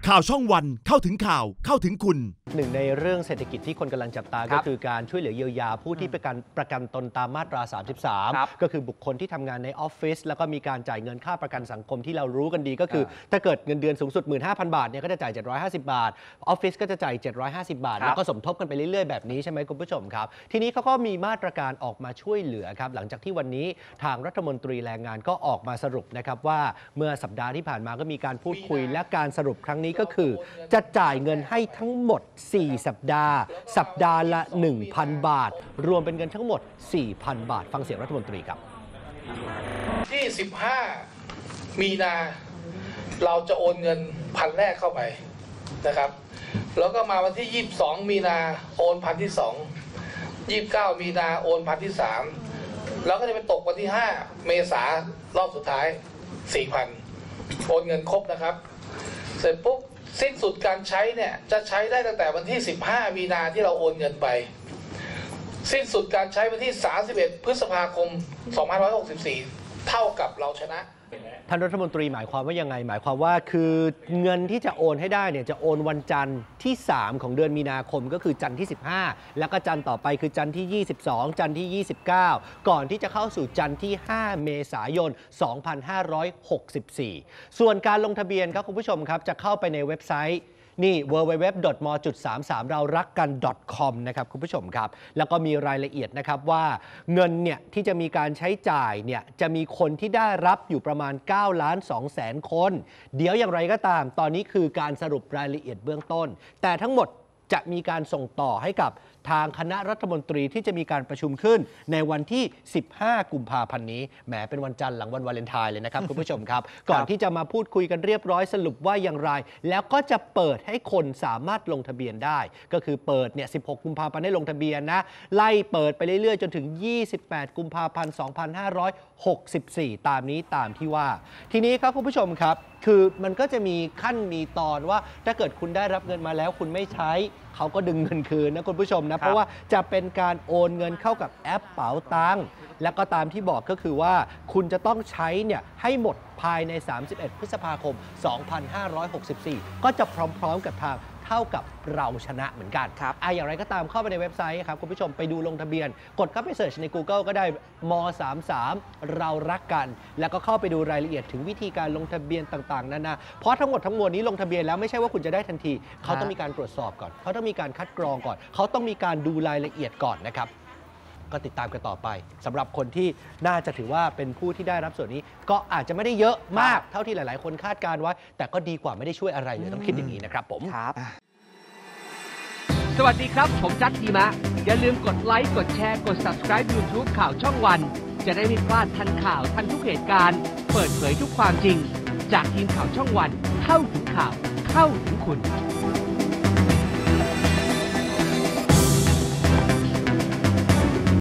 ข่าวช่องวันเข้าถึงข่าวเข้าถึงคุณหนึ่งในเรื่องเศรษฐกิจที่คนกำลังจับตาก็คือการช่วยเหลือเยียวยาผู้ที่ประกันตนตามมาตรา 33 ก็คือบุคคลที่ทำงานในออฟฟิศแล้วก็มีการจ่ายเงินค่าประกันสังคมที่เรารู้กันดีก็คือถ้าเกิดเงินเดือนสูงสุด 15,000 บาทเนี่ยก็จะจ่าย750 บาทออฟฟิศก็จะจ่าย750 บาทแล้วก็สมทบกันไปเรื่อยๆแบบนี้ใช่ไหมคุณผู้ชมครับทีนี้เขาก็มีมาตรการออกมาช่วยเหลือครับหลังจากที่วันนี้ทางรัฐมนตรีแรงงานก็ออกมาสรุปนะครับว่าเมื่อสัปดาห์ที่ผ่านมาก็มีการพูดคุยและการสรุปครั้งนี้ก็คือจะจ่ายเงินให้ทั้งหมด4 สัปดาห์ละ 1,000 บาทรวมเป็นเงินทั้งหมด 4,000 บาทฟังเสียงรัฐมนตรีครับ 25 มีนาเราจะโอนเงินพันแรกเข้าไปนะครับแล้วก็มาวันที่ 22 มีนาโอนพันที่2 29 มีนาโอนพันที่3แล้วก็จะไปตกวันที่ 5 เมษารอบสุดท้าย 4,000 โอนเงินครบนะครับเสร็จปุ๊บสิ้นสุดการใช้เนี่ยจะใช้ได้ตั้งแต่วันที่ 15 มีนาที่เราโอนเงินไปสิ้นสุดการใช้วันที่ 31 พฤษภาคม 2564 เท่ากับเราชนะท่านรัฐมนตรีหมายความว่ายังไงหมายความว่าคือเงินที่จะโอนให้ได้เนี่ยจะโอนวันจันทร์ที่3ของเดือนมีนาคมก็คือจันทร์ที่15แล้วก็จันทร์ต่อไปคือจันทร์ที่22จันทร์ที่29ก่อนที่จะเข้าสู่จันทร์ที่5เมษายน2564ส่วนการลงทะเบียนครับคุณผู้ชมครับจะเข้าไปในเว็บไซต์นี่ www.m.33 เรารักกัน .com นะครับคุณผู้ชมครับแล้วก็มีรายละเอียดนะครับว่าเงินเนี่ยที่จะมีการใช้จ่ายเนี่ยจะมีคนที่ได้รับอยู่ประมาณ9,200,000 คนเดี๋ยวอย่างไรก็ตามตอนนี้คือการสรุปรายละเอียดเบื้องต้นแต่ทั้งหมดจะมีการส่งต่อให้กับทางคณะรัฐมนตรีที่จะมีการประชุมขึ้นในวันที่15 กุมภาพันธ์นี้แหมเป็นวันจันทร์หลังวันวาเลนไทน์เลยนะครับ คุณผู้ชมครับก่อนที่จะมาพูดคุยกันเรียบร้อยสรุปว่าอย่างไรแล้วก็จะเปิดให้คนสามารถลงทะเบียนได้ก็คือเปิดเนี่ย16 กุมภาพันธ์ให้ลงทะเบียนนะไล่เปิดไปเรื่อยๆจนถึง28 กุมภาพันธ์ 2564ตามนี้ตามที่ว่าทีนี้ครับคุณผู้ชมครับคือมันก็จะมีขั้นมีตอนว่าถ้าเกิดคุณได้รับเงินมาแล้วคุณไม่ใช้เขาก็ดึงเงินคืนนะคุณผู้ชมนะเพราะว่าจะเป็นการโอนเงินเข้ากับแอปเป๋าตังค์และก็ตามที่บอกก็คือว่าคุณจะต้องใช้เนี่ยให้หมดภายใน31 พฤษภาคม 2564ก็จะพร้อมๆกับทางเท่ากับเราชนะเหมือนกันครับอย่างไรก็ตามเข้าไปในเว็บไซต์ครับคุณผู้ชมไปดูลงทะเบียนกดเข้าไปเสิร์ชใน Google ก็ได้ม33เรารักกันแล้วก็เข้าไปดูรายละเอียดถึงวิธีการลงทะเบียนต่างๆนานาเพราะทั้งหมดทั้งมวลนี้ลงทะเบียนแล้วไม่ใช่ว่าคุณจะได้ทันทีเขาต้องมีการตรวจสอบก่อนเขาต้องมีการคัดกรองก่อนเขาต้องมีการดูรายละเอียดก่อนนะครับก็ติดตามกันต่อไปสำหรับคนที่น่าจะถือว่าเป็นผู้ที่ได้รับส่วนนี้ก็อาจจะไม่ได้เยอะมากเท่าที่หลายๆคนคาดการไว้แต่ก็ดีกว่าไม่ได้ช่วยอะไรเลยต้องคิดอย่างนี้นะครับผมครับสวัสดีครับผมจัดทีมะอย่าลืมกดไลค์กดแชร์กด Subscribe YouTube ข่าวช่องวันจะได้ไม่พลาดทันข่าวทันทุกเหตุการณ์เปิดเผยทุกความจริงจากทีมข่าวช่องวันเข้าถึงข่าวเข้าถึงคุณ